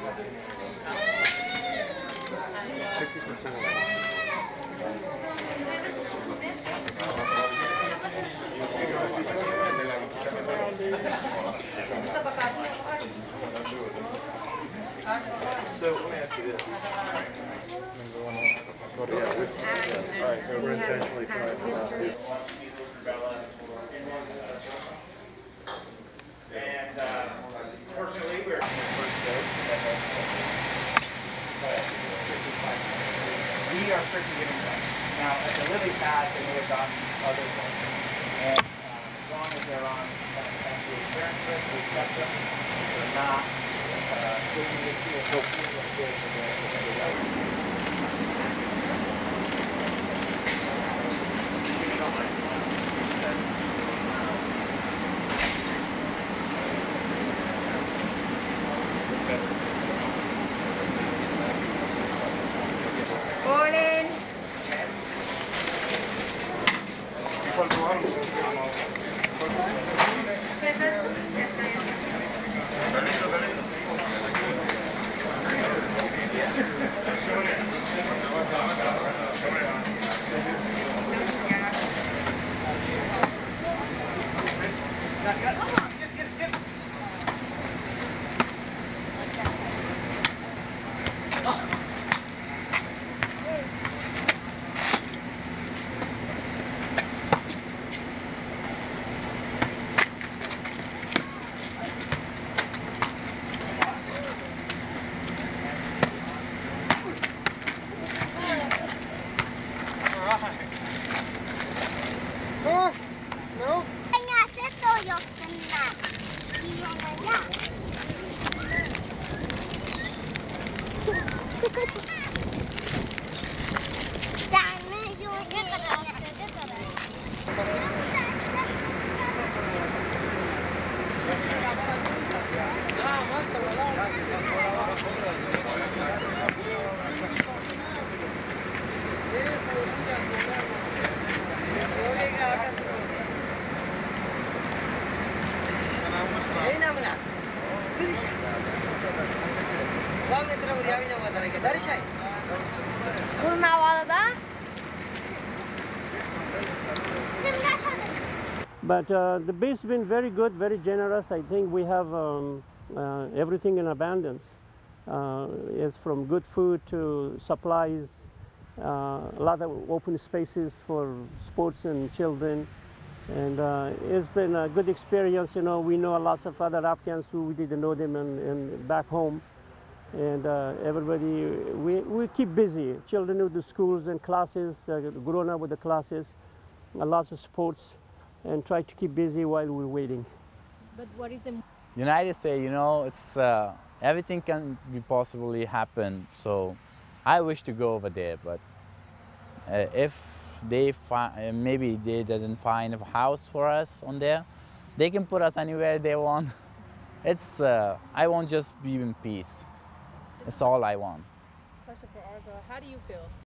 So let me ask you this. All right, so we're intentionally trying to not do. And fortunately, we're we are strictly getting them. Now, at the lily pad, they may have gotten other ones. And as long as they're on the clearance list, we accept them. If they're not, we can see a But the base has been very good, very generous. I think we have everything in abundance. It's from good food to supplies, a lot of open spaces for sports and children. And it's been a good experience. You know, we know lots of other Afghans who we didn't know them and back home. And everybody, we keep busy. Children with the schools and classes, grown up with the classes, lots of sports, and try to keep busy while we're waiting. But what is the United States, you know, it's everything can be possibly happen. So I wish to go over there, but if they maybe they doesn't find a house for us on there, they can put us anywhere they want. It's I want just be in peace. That's all I want. question for Arza? How do you feel?